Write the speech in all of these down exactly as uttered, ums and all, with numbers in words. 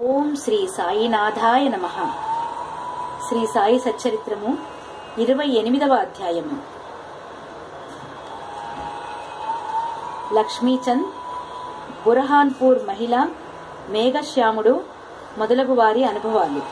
ఓం శ్రీ సాయినాథాయ నమః. శ్రీ సాయి సచ్చరిత్రము ఇరవై ఎనిమిదవ అధ్యాయము. లక్ష్మీచంద్, బురహాన్పూర్ మహిళ, మేఘశ్యాముడు మొదలగు వారి అనుభవాలు.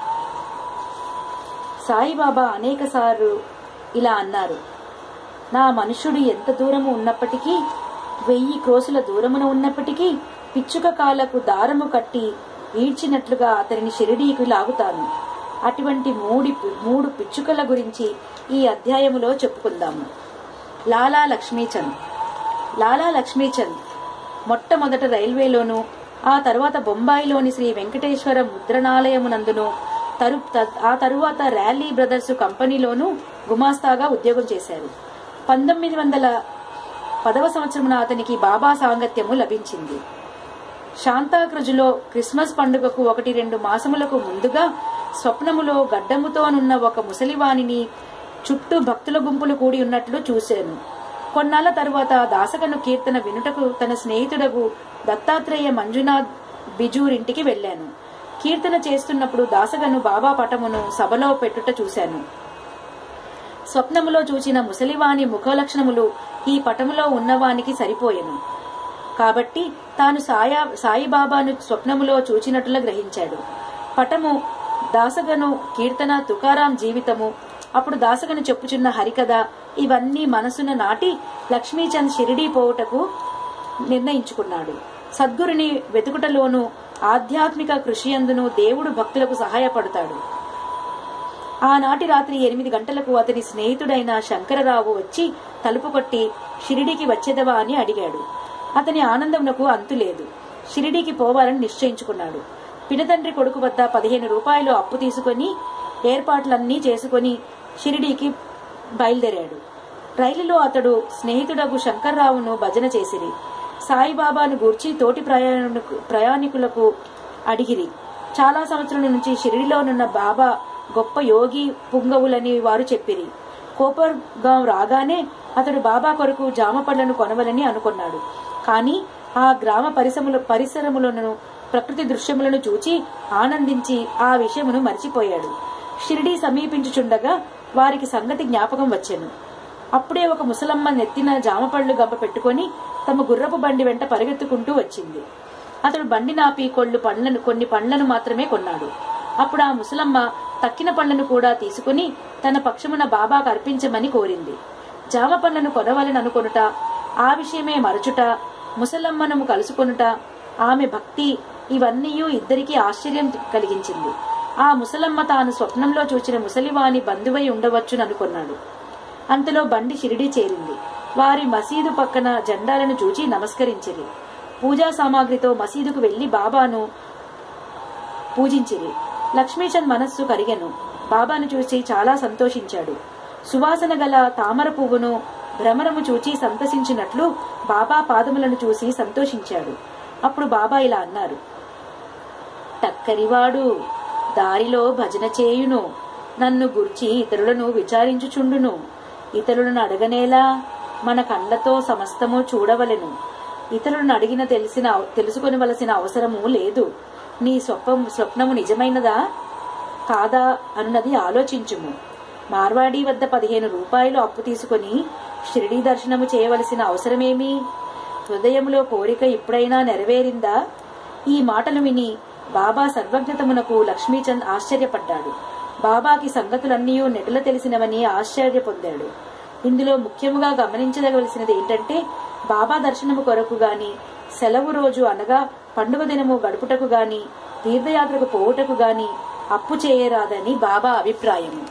సాయిబాబా అనేకసార్లు ఇలా అన్నారు: నా మనుష్యుడు ఎంత దూరము ఉన్నప్పటికీ, వెయ్యి క్రోసుల దూరమున ఉన్నప్పటికీ పిచ్చుక కాలకు దారము కట్టి ఈడ్చినట్లుగా అతనిని షిరిడీకి లాగుతాను. అటువంటి మూడి మూడు పిచ్చుకల గురించి ఈ అధ్యాయములో చెప్పుకుందాము. లాలా లక్ష్మీచంద్. లాలా లక్ష్మీచంద్ మొట్టమొదట రైల్వేలోను, ఆ తరువాత బొంబాయిలోని శ్రీ వెంకటేశ్వర ముద్రణాలయమునందును, తరు ఆ తరువాత ర్యాలీ బ్రదర్స్ కంపెనీలోనూ గుమాస్తాగా ఉద్యోగం చేశారు. పంతొమ్మిది వందల పదవ సంవత్సరమున అతనికి బాబా సాంగత్యము లభించింది. శాంతాక్రజులో క్రిస్మస్ పండుగకు ఒకటి రెండు మాసములకు ముందుగా స్వప్నములో గడ్డముతోనున్న ఒక ముసలివాణిని చుట్టూ భక్తుల గుంపులు కూడి ఉన్నట్లు చూశాను. కొన్నాళ్ల తరువాత దాసగను కీర్తన వినుటకు తన స్నేహితుడగు దత్తాత్రేయ మంజునాథ్ బిజూరింటికి వెళ్లాను. కీర్తన చేస్తున్నప్పుడు దాసగను బాబా పటమును సభలో పెట్టుట చూశాను. స్వప్నములో చూచిన ముసలివాణి ముఖలక్షణములు ఈ పటములో ఉన్నవానికి సరిపోయెను. కాబట్టి తాను సాయా సాయిబాబాను స్వప్నములో చూచినట్లుగా గ్రహించాడు. పటము దాసగను కీర్తన, తుకారాం జీవితము, అప్పుడు దాసగను చెప్పుచున్న హరికథ ఇవన్నీ మనసున నాటి లక్ష్మీచంద్ షిరిడీ పోవుటకు నిర్ణయించుకున్నాడు. సద్గురుని వెతుకుటలోనూ ఆధ్యాత్మిక కృషియందును దేవుడు భక్తులకు సహాయపడతాడు. ఆనాటి రాత్రి ఎనిమిది గంటలకు అతని స్నేహితుడైన శంకరరావు వచ్చి తలుపు కొట్టి షిరిడీకి వచ్చేదవా అని అడిగాడు. అతని ఆనందమునకు అంతులేదు. షిరిడీకి పోవాలని నిశ్చయించుకున్నాడు. పినతండ్రి కొడుకు వద్ద పదిహేను రూపాయలు అప్పు తీసుకుని ఏర్పాట్లన్నీ చేసుకుని షిరిడీకి బయలుదేరాడు. రైలులో అతడు స్నేహితుడగు శంకర్రావును భజన చేసిరి. సాయిబాబాను గూర్చి తోటి ప్రయాణికు ప్రయాణికులకు అడిగిరి. చాలా సంవత్సరాల నుంచి షిరిడిలోనున్న బాబా గొప్ప యోగి పుంగవులని వారు చెప్పిరి. కోపర్గాం రాగానే అతడు బాబా కొరకు జామ పళ్లను కొనవలని అనుకున్నాడు. కాని ఆ గ్రామ పరిసరముల పరిసరములను ప్రకృతి దృశ్యములను చూచి ఆనందించి ఆ విషయమును మరిచిపోయాడు. షిరిడీ సమీపించుచుండగా వారికి సంగతి జ్ఞాపకం వచ్చెను. అప్పుడే ఒక ముసలమ్మ నెత్తిన జామపళ్లు గంప పెట్టుకుని తమ గుర్రపు బండి వెంట పరిగెత్తుకుంటూ వచ్చింది. అతడు బండి నాపి కొళ్ళు పండ్లను కొన్ని పండ్లను మాత్రమే కొన్నాడు. అప్పుడు ఆ ముసలమ్మ తక్కిన పండ్లను కూడా తీసుకుని తన పక్షమున బాబాకు అర్పించమని కోరింది. జామ పండ్లను కొనవలననుకొనుట, ఆ విషయమే మరచుట, ముసలమ్మను కలుసుకొనుట, ఆమె భక్తి ఇవన్నీ ఇద్దరికీ ఆశ్చర్యం కలిగించింది. ఆ ముసలమ్మ తాను స్వప్నంలో చూచిన ముసలివాని బంధువై ఉండవచ్చుననుకున్నాడు. అంతలో బండి షిరిడీ చేరింది. వారి మసీదు పక్కన జెండాలను చూచి నమస్కరించిరి. పూజా సామాగ్రితో మసీదుకు వెళ్లి బాబాను పూజించిరి. లక్ష్మీచంద్ మనస్సు కరిగెను. బాబాను చూసి చాలా సంతోషించాడు. సువాసన గల తామర పువ్వును భ్రమరము చూచి సంతసించినట్లు బాబా పాదములను చూసి సంతోషించాడు. అప్పుడు బాబా ఇలా అన్నారు: టక్కరివాడు దారిలో భజన చేయును, నన్ను గుర్చి ఇతరులను విచారించుచుండును. ఇతరులను అడగనేలా, మన కళ్ళతో సమస్తము చూడవలెను. ఇతరులను అడిగిన తెలిసిన తెలుసుకొనవలసిన అవసరము లేదు. నీ స్వప్నం స్వప్నము నిజమైనదా కాదా అన్నది ఆలోచించుము. మార్వాడి వద్ద పదిహేను రూపాయలు అప్పు తీసుకుని షిరిడీ దర్శనము చేయవలసిన అవసరమేమి? హృదయంలో కోరిక ఇప్పుడైనా నెరవేరిందా? ఈ మాటలు విని బాబా సర్వజ్ఞతమునకు లక్ష్మీచంద్ ఆశ్చర్యపడ్డాడు. బాబాకి సంగతులన్నీ నెటుల తెలిసినవని ఆశ్చర్య పొందాడు. ఇందులో ముఖ్యముగా గమనించదవలసినది ఏంటంటే, బాబా దర్శనము కొరకు గాని, సెలవు రోజు అనగా పండుగ దినము గడుపుటకు గాని, తీర్థయాత్రకు పోవుటకు గాని అప్పు చేయరాదని బాబా అభిప్రాయము.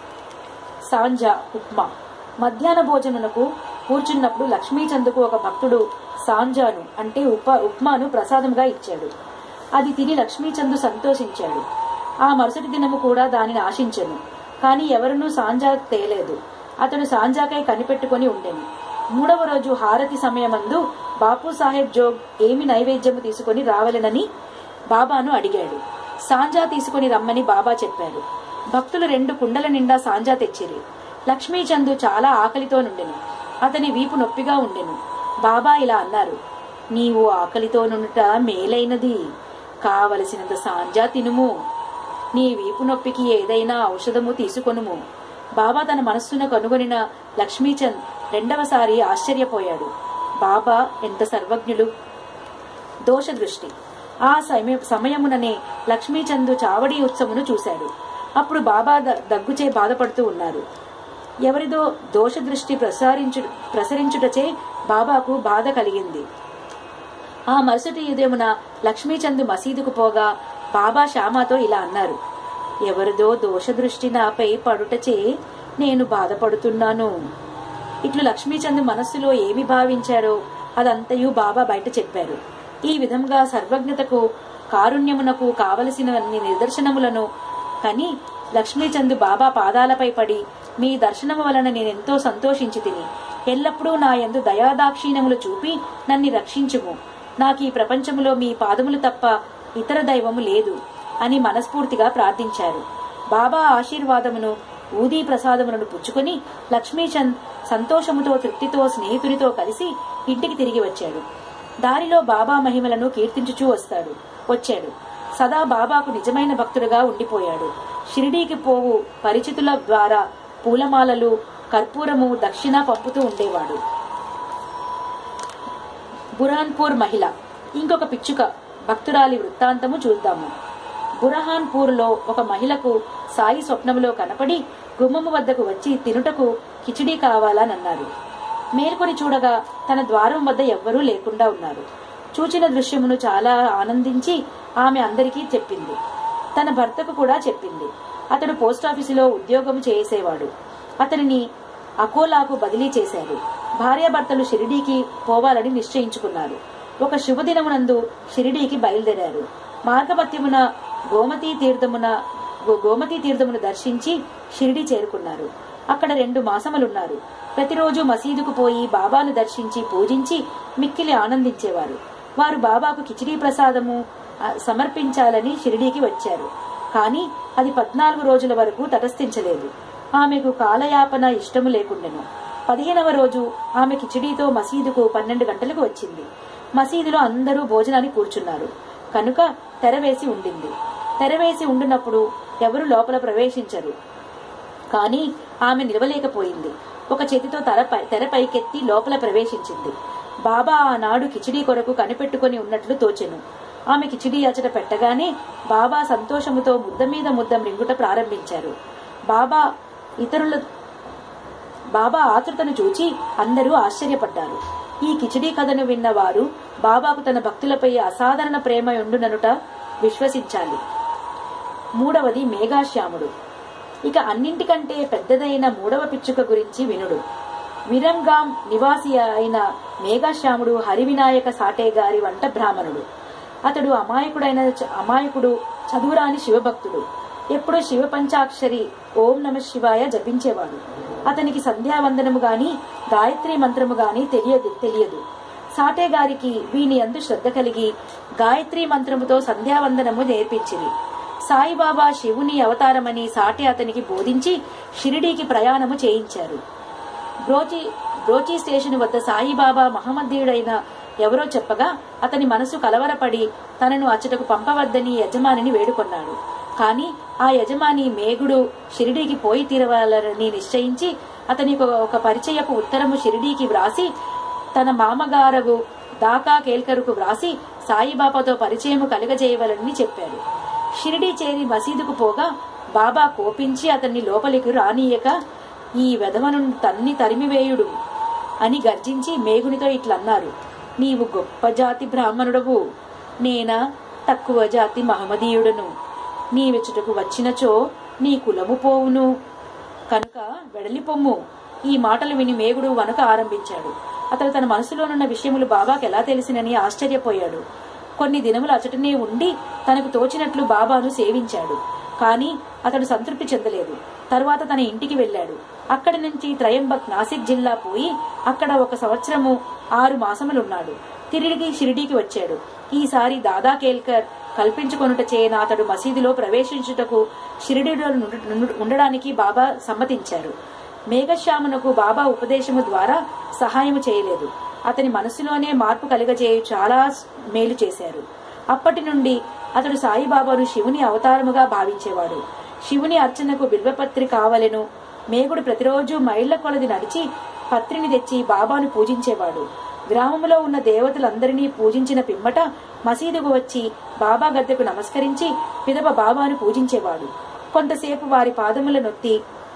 సాంజా ఉప్మా. మధ్యాహ్న భోజనకు కూర్చున్నప్పుడు లక్ష్మీచంద్కు ఒక భక్తుడు సాంజాను అంటే ఉప ఉప్మాను ప్రసాదంగా ఇచ్చాడు. అది తిని లక్ష్మీచంద్ సంతోషించాడు. ఆ మరుసటి దినము కూడా దానిని ఆశించెను. కాని ఎవరునూ సాంజా తేలేదు. అతడు సాంజాకై కనిపెట్టుకుని ఉండెను. మూడవ రోజు హారతి సమయమందు బాపు సాహెబ్ జోగ్ ఏమి నైవేద్యము తీసుకుని రావలెనని బాబాను అడిగాడు. సాంజా తీసుకుని రమ్మని బాబా చెప్పారు. భక్తులు రెండు కుండల నిండా సాంజా తెచ్చిరి. లక్ష్మీచంద్ చాలా ఆకలితో నుండెను. అతని వీపు నొప్పిగా ఉండెను. బాబా ఇలా అన్నారు: నీవు ఆకలితో నుండుట మేలైనది. కావలసినంత సాంజా తినుము, నీ వీపు నొప్పికి ఏదైనా ఔషధము తీసుకొనుము. బాబా తన మనస్సును కనుగొనిన లక్ష్మీచంద్ రెండవసారి ఆశ్చర్యపోయాడు. బాబా ఎంత సర్వజ్ఞులు. దోష దృష్టి. ఆ సమయముననే లక్ష్మీచంద్ చావడి ఉత్సవమును చూశాడు. అప్పుడు బాబా దగ్గుచే బాధపడుతూ ఉన్నారు. ఎవరిదో దోష దృష్టి ప్రసారించు ప్రసరించుటచే బాబాకు బాధ కలిగింది. ఆ మరుసటి ఉదయమున లక్ష్మీచంద్ మసీదుకు పోగా బాబా శ్యామాతో ఇలా అన్నారు. ఎవరిదో దోష దృష్టి నాపై పడుటచే నేను బాధపడుతున్నాను. ఇట్లు లక్ష్మీచంద్ మనస్సులో ఏమి భావించారో అదంతయు బాబా బయట చెప్పారు. ఈ విధంగా సర్వజ్ఞతకు కారుణ్యమునకు కావలసిన నిదర్శనములను కని లక్ష్మీచంద్ బాబా పాదాలపై పడి, మీ దర్శనము వలన నేనెంతో సంతోషించి తిని, ఎల్లప్పుడూ నా యందు దయాదాక్షిణ్యములు చూపి నన్ను రక్షించుము. నాకు ఈ ప్రపంచములో మీ పాదములు తప్ప ఇతర దైవము లేదు అని మనస్ఫూర్తిగా ప్రార్థించారు. బాబా ఆశీర్వాదమును ఊదీ ప్రసాదములను పుచ్చుకొని లక్ష్మీచంద్ సంతోషముతో తృప్తితో స్నేహితునితో కలిసి ఇంటికి తిరిగి వచ్చాడు. దారిలో బాబా మహిమలను కీర్తించుచూ వస్తాడు వచ్చాడు సదా బాబాకు నిజమైన భక్తుడుగా ఉండిపోయాడు. షిరిడీకి పోవు పరిచితుల ద్వారా పూలమాలలు, కర్పూరము దక్షిణ పంపుతూ ఉండేవాడు. బుర్హాన్పూర్ మహిళ. ఇంకొక పిచ్చుక భక్తురాలి వృత్తాంతము చూద్దాము. బుర్హాన్పూర్ లో ఒక మహిళకు సాయి స్వప్నములో కనపడి గుమ్మము వద్దకు వచ్చి తినుటకు కిచిడీ కావాలనన్నారు. మేల్కొని చూడగా తన ద్వారం వద్ద ఎవ్వరూ లేకుండా ఉన్నారు. చూచిన దృశ్యమును చాలా ఆనందించి ఆమె అందరికీ చెప్పింది. తన భర్తకు కూడా చెప్పింది. అతడు పోస్టాఫీసులో ఉద్యోగం చేసేవాడు. అతనిని అకోలాకు బదిలీ చేశారు. భార్యాభర్తలు షిరిడీకి పోవాలని నిశ్చయించుకున్నారు. ఒక శుభదినమునందు షిరిడీకి బయలుదేరారు. మార్గమధ్యమున గోమతీ తీర్థమున గోమతీ తీర్థమును దర్శించి షిరిడీ చేరుకున్నారు. అక్కడ రెండు మాసములున్నారు. ప్రతిరోజు మసీదుకు పోయి బాబాను దర్శించి పూజించి మిక్కిలి ఆనందించేవారు. వారు బాబాకు కిచిడీ ప్రసాదము సమర్పించాలని షిరిడీకి వచ్చారు. కాని అది పద్నాలుగు రోజుల వరకు తటస్థించలేదు. ఆమెకు కాలయాపన ఇష్టము లేకుండెను. పదిహేనవ రోజు ఆమె కిచిడీతో మసీదుకు పన్నెండు గంటలకు వచ్చింది. మసీదులో అందరూ భోజనానికి కూర్చున్నారు కనుక తెరవేసి ఉండింది. తెరవేసి ఉండినప్పుడు ఎవరు లోపల ప్రవేశించరు. కాని ఆమె నిలవలేకపోయింది. ఒక చేతితో తెరపై తెరపైకెత్తి లోపల ప్రవేశించింది. బాబా ఆనాడు కిచిడీ కొరకు కనిపెట్టుకుని ఉన్నట్లు తోచెను. ఆమె కిచిడీ అచట పెట్టగానే బాబా సంతోషముతో ముద్ద మీద ముద్ద మృంగుట ప్రారంభించారు. బాబా ఇతరుల బాబా ఆతృతను చూచి అందరూ ఆశ్చర్యపడ్డారు. ఈ కిచిడీ కథను విన్న వారు బాబాకు తన భక్తులపై అసాధారణ ప్రేమ ఉండుననుట విశ్వసించాలి. మూడవది మేఘాశ్యాముడు. ఇక అన్నింటికంటే పెద్దదైన మూడవ పిచ్చుక గురించి వినుడు. విరంగాం నివాసి అయిన మేఘాశ్యాముడు హరివినాయక సాటే గారి వంట బ్రాహ్మణుడు. అతడు అమాయకుడైన అమాయకుడు చదువురాని శివభక్తుడు. ఎప్పుడూ శివ పంచాక్షరి ఓం నమ శివాయ జపించేవాడు. అతనికి సంధ్యావందనము గాని గాయత్రి మంత్రము గాని తెలియదు తెలియదు సాటే గారికి వీని యందు శ్రద్ధ కలిగి గాయత్రి మంత్రముతో సంధ్యావందనము నేర్పించింది. సాయిబాబా శివుని అవతారమని సాటే అతనికి బోధించి షిరిడీకి ప్రయాణము చేయించారు. బ్రోచి బ్రోచి స్టేషన్ వద్ద సాయిబాబా మహమ్మదీయుడైన ఎవరో చెప్పగా అతని మనసు కలవరపడి తనను అచ్చటకు పంపవద్దని యజమానిని వేడుకొన్నాడు. కాని ఆ యజమాని మేఘుడు షిరిడీకి పోయి తీరవాలని నిశ్చయించి అతనికి ఒక పరిచయపు ఉత్తరము షిరిడీకి వ్రాసి తన మామగారగు దాకా కేల్కరుకు వ్రాసి సాయిబాబాతో పరిచయము కలుగజేయవలని చెప్పాడు. షిరిడీ చేరి మసీదుకు పోగా బాబా కోపించి అతన్ని లోపలికి రానీయక ఈ వెధవను తన్ని తరిమివేయుడు అని గర్జించి మేఘునితో ఇట్లన్నారు. నీవు గొప్ప జాతి బ్రాహ్మణుడవు, నేనా తక్కువ జాతి మహమ్మదీయుడను. నీవెచ్చుటకు వచ్చినచో నీ కులము పోవును కనుక వెడలిపొమ్ము. ఈ మాటలు విని మేఘుడు వణక ఆరంభించాడు. అతడు తన మనసులోనున్న విషయములు బాబాకు ఎలా తెలిసినని ఆశ్చర్యపోయాడు. కొన్ని దినములు అచటనే ఉండి తనకు తోచినట్లు బాబాను సేవించాడు. కాని అతడు సంతృప్తి చెందలేదు. తరువాత తన ఇంటికి వెళ్లాడు. అక్కడి నుంచి త్రయంబక్ నాసిక్ జిల్లా పోయి అక్కడ ఒక సంవత్సరము ఆరు మాసములున్నాడు. తిరిగి షిరిడీకి వచ్చాడు. ఈసారి దాదా కేల్కర్ కల్పించుకొనుటచే అతడు మసీదులో ప్రవేశించుటకు షిరిడీలో ఉండడానికి బాబా సమ్మతించారు. మేఘశ్యామునకు బాబా ఉపదేశము ద్వారా సహాయము చేయలేదు. అతని మనసులోనే మార్పు కలిగజేయు చాలా మేలు చేశారు. అప్పటి నుండి అతడు సాయిబాబాను శివుని అవతారముగా భావించేవాడు. శివుని అర్చనకు బిల్వపత్రి కావలెను. మేగుడు ప్రతిరోజు మైళ్ల కొలది నడిచి పత్రిని తెచ్చి బాబాను పూజించేవాడు. గ్రామంలో ఉన్న దేవతలందరినీ పూజించిన పిమ్మట మసీదుకు వచ్చి బాబా గద్దెకు నమస్కరించి పిదప బాబాను పూజించేవాడు. కొంతసేపు వారి పాదముల నొత్తి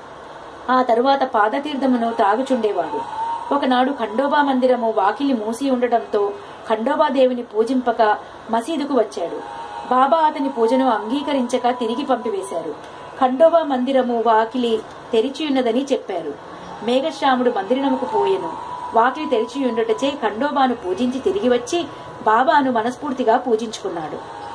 ఆ తరువాత పాదతీర్థమును త్రాగుచుండేవాడు. ఒకనాడు ఖండోబా మందిరము వాకిలి మూసి ఉండటంతో ఖండోబాదేవిని పూజింపక మసీదుకు వచ్చాడు. బాబా అతని పూజను అంగీకరించక తిరిగి పంపివేశారు. ఖండోబా మందిరము వాకిలి తెరిచియున్నదని చెప్పారు. మేఘశ్యాముడు మందిరముకు పోయెను. వాకిలి తెరిచియుండుటచే ఖండోబాను పూజించి తిరిగి వచ్చి బాబాను మనస్ఫూర్తిగా పూజించుకున్నాడు.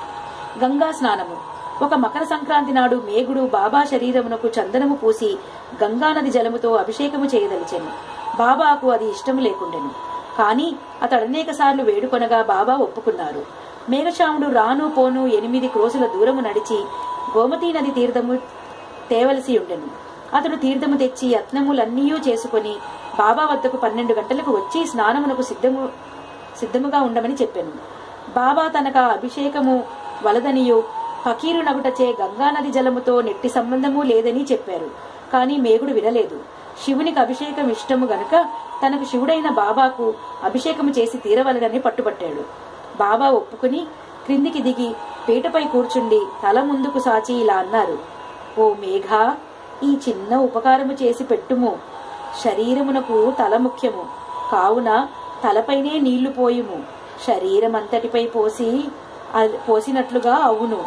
గంగా స్నానము. ఒక మకర సంక్రాంతి నాడు మేగుడు బాబా శరీరమునకు చందనము పూసి గంగానది జలముతో అభిషేకము చేయదలిచెను. బాబాకు అది ఇష్టము లేకుండెను. కాని అతడనేక సార్లు వేడుకొనగా బాబా ఒప్పుకున్నారు. మేఘశ్యాముడు రాను పోను ఎనిమిది క్రోసుల దూరము నడిచి గోమతీ నది తీర్థము తేవలసి ఉండెను. అతడు తీర్థము తెచ్చి యత్నములన్నీయూ చేసుకుని బాబా వద్దకు పన్నెండు గంటలకు వచ్చి స్నానమునకు సిద్ధము సిద్ధముగా ఉండమని చెప్పెను. బాబా తనక అభిషేకము వలదనియు ఫకీరు నగుటచే గంగానది జలముతో నెట్టి సంబంధము లేదని చెప్పారు. కాని మేగుడు వినలేదు. శివునికి అభిషేకం ఇష్టము గనుక తనకు శివుడైన బాబాకు అభిషేకము చేసి తీరవలనని పట్టుబట్టాడు. బాబా ఒప్పుకుని క్రిందికి దిగి పీటపై కూర్చుండి తల ముందుకు సాచి ఇలా అన్నారు: ఓ మేఘా, ఈ చిన్న ఉపకారము చేసి పెట్టుము. శరీరమునకు తల ముఖ్యము కావున తలపైనే నీళ్లు పోయుము. శరీరమంతటిపై పోసి పోసినట్లుగా అవును.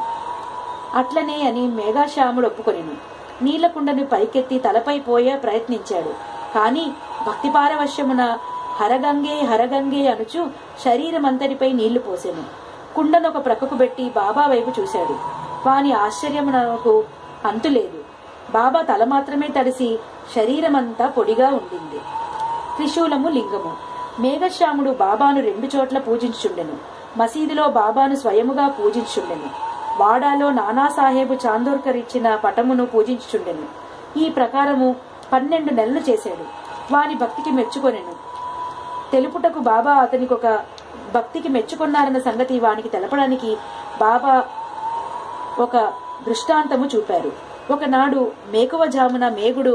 అట్లనే అని మేఘశ్యాముడు ఒప్పుకొనెను. నీళ్లకుండను పైకెత్తి తలపై పోయే ప్రయత్నించాడు. కాని భక్తి పారవశ్యమున హరగంగే హరగంగే అనుచు శరీరమంతటిపై నీళ్లు పోసెను. కుండనొక ప్రక్కకు పెట్టి బాబా వైపు చూశాడు. వాని ఆశ్చర్యమునకు అంతులేదు. బాబా తల మాత్రమే తడిసి శరీరమంతా పొడిగా ఉండింది. త్రిశూలము లింగము. మేఘశ్యాముడు బాబాను రెండు చోట్ల పూజించుచుండెను. మసీదులో బాబాను స్వయముగా పూజించుచుండెను. వాడాలో నానాసాహేబు చాందోర్కర్ ఇచ్చిన పటమును పూజించుచుండెను. ఈ ప్రకారము పన్నెండు నెలలు చేశాడు. వాని భక్తికి మెచ్చుకొనెను. తెలుపుటకు బాబా అతనికి ఒక భక్తికి మెచ్చుకొన్నారన్న సంగతి వానికి తెలపడానికి బాబా ఒక దృష్టాంతము చూపారు. ఒకనాడు మేకువ జామున మేగుడు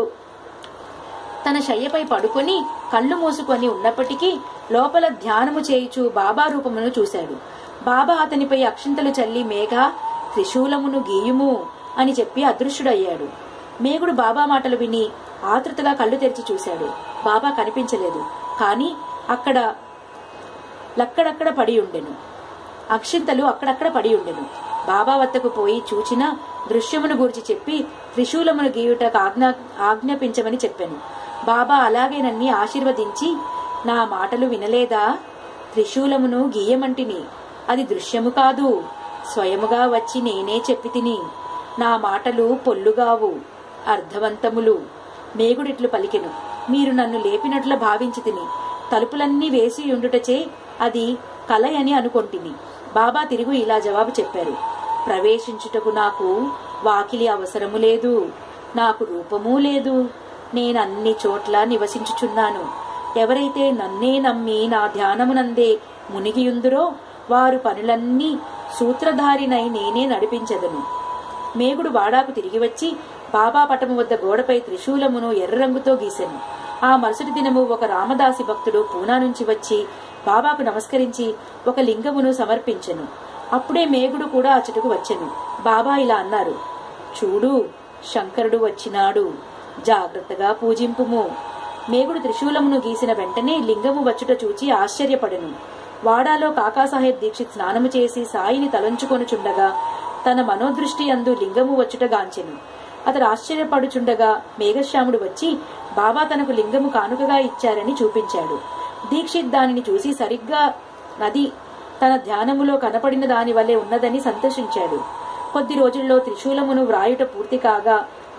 తన శయ్యపై పడుకొని కళ్ళు మూసుకొని ఉన్నప్పటికీ లోపల ధ్యానము చేయుచు బాబా రూపమును చూశాడు. బాబా అతనిపై అక్షింతలు చల్లి మేఘ త్రిశూలమును గీయుము అని చెప్పి అదృశ్యుడయ్యాడు. మేగుడు బాబా మాటలు విని ఆతృతగా కళ్ళు తెరిచి చూశాడు. బాబా కనిపించలేదు. కాని అక్కడ లక్కడక్కడ పడి ఉండెను. అక్షింతలు అక్కడక్కడ పడి ఉండెను. బాబా వద్దకు పోయి చూచిన దృశ్యమును గురించి చెప్పి త్రిశూలమును గీయుటకు ఆజ్ఞా ఆజ్ఞాపించమని చెప్పాను. బాబా అలాగేనన్ని ఆశీర్వదించి, నా మాటలు వినలేదా? త్రిశూలమును గీయమంటిని. అది దృశ్యము కాదు, స్వయముగా వచ్చి నేనే చెప్పి తిని. నా మాటలు పొల్లుగావు, అర్థవంతములు. మేగుడిట్లు పలికెను. మీరు నన్ను లేపినట్లు భావించి తిని. తలుపులన్నీ వేసి ఉండుటచే అది కలయని అనుకొంటిని. బాబా తిరిగి ఇలా జవాబు చెప్పారు: ప్రవేశించుటకు నాకు వాకిలి అవసరము లేదు, నాకు రూపమూ లేదు. నేనన్ని చోట్ల నివసించుచున్నాను. ఎవరైతే నన్నే నమ్మి నా ధ్యానమునందే మునిగియుందురో వారు పనులన్నీ సూత్రధారినై నేనే నడిపించదను. మేగుడు వాడాకు తిరిగి వచ్చి బాబా పటము వద్ద గోడపై త్రిశూలమును ఎర్ర రంగుతో గీసెను. ఆ మరుసటి దినము ఒక రామదాసి భక్తుడు పూనా నుంచి వచ్చి బాబాకు నమస్కరించి ఒక లింగమును సమర్పించెను. అప్పుడే మేగుడు కూడా అచ్చటకు వచ్చెను. బాబా ఇలా అన్నారు: చూడు, శంకరుడు వచ్చినాడు, జాగ్రత్తగా పూజింపుము. మేగుడు త్రిశూలమును గీసిన వెంటనే లింగము వచ్చుట చూచి ఆశ్చర్యపడెను. వాడాలో కాకాసాహెబ్ దీక్షిత్ స్నానము చేసి సాయిని తలంచుకొనుచుండగా తన మనోదృష్టి అందు లింగము వచ్చుట గాంచెను. అతడు ఆశ్చర్యపడుచుండగా మేఘశ్యాముడు వచ్చి బాబా తనకు లింగము కానుకగా ఇచ్చారని చూపించాడు. దీక్షిత్ దానిని చూసి సరిగ్గా నది తన ధ్యానములో కనపడిన దాని వల్లే ఉన్నదని సంతోషించాడు. కొద్ది రోజుల్లో త్రిశూలమును వ్రాయుట పూర్తి కాగా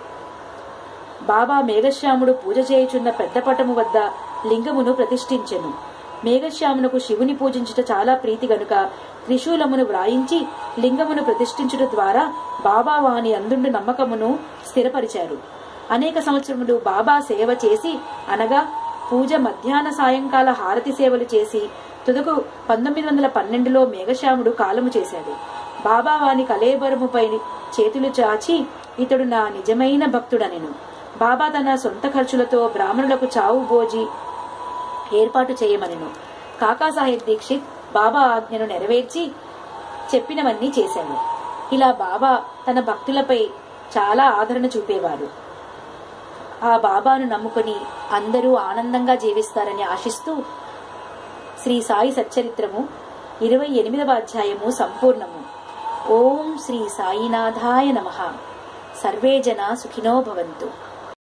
బాబా మేఘశ్యాముడు పూజ చేయుచున్న పెద్ద పటము వద్ద లింగమును ప్రతిష్ఠించెను. మేఘశ్యామునకు శివుని పూజించుట చాలా ప్రీతి గనుక త్రిశూలమును వ్రాయించి లింగమును ప్రతిష్ఠించుట ద్వారా బాబా వాని అందుండు నమ్మకమును స్థిరపరిచారు. అనేక సంవత్సరములు బాబా సేవ చేసి, అనగా పూజ, మధ్యాహ్న సాయంకాల హారతి సేవలు చేసి తుదకు పంతొమ్మిది వందల పన్నెండులో మేఘశ్యాముడు కాలము చేశాడు. బాబా వాని కలేబరముపై చేతులు చాచి ఇతడు నా నిజమైన భక్తుడనెను. బాబా తన సొంత ఖర్చులతో బ్రాహ్మణులకు చావు భోజి ఏర్పాటు చేయమనెను. కాకాసాహెబ్ దీక్షిత్ బాబా ఆజ్ఞను నెరవేర్చి చెప్పినవన్నీ చేశాడు. ఇలా బాబా తన భక్తులపై చాలా ఆదరణ చూపేవారు. ఆ బాబాను నమ్ముకుని అందరూ ఆనందంగా జీవిస్తారని ఆశిస్తూ శ్రీ సాయి సచ్చరిత్రము ఇరవై ఎనిమిదవ అధ్యాయము సంపూర్ణము. ఓం శ్రీ సాయినాథాయ నమః. సర్వే జనా సుఖినో భవంతు.